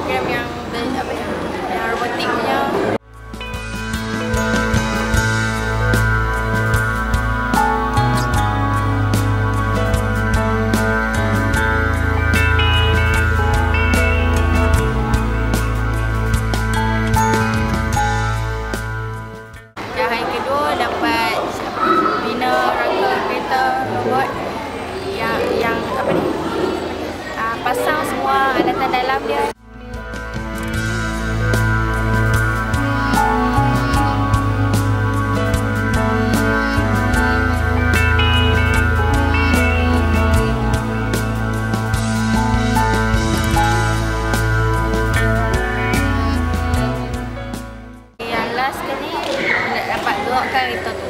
program yang yang robotik punya. Yang kedua dapat bina rangka kereta robot yang pasang semua alatan dalam dia. Yang last kali dapat gerakkan kereta tu.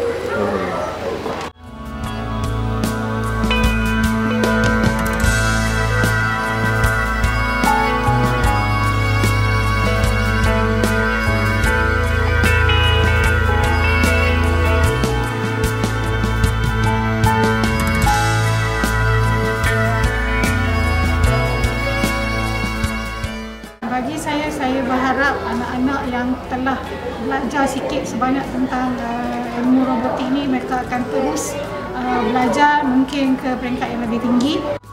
Bagi saya berharap anak-anak yang telah belajar sikit sebanyak tentang ilmu robotik ini, mereka akan terus belajar mungkin ke peringkat yang lebih tinggi.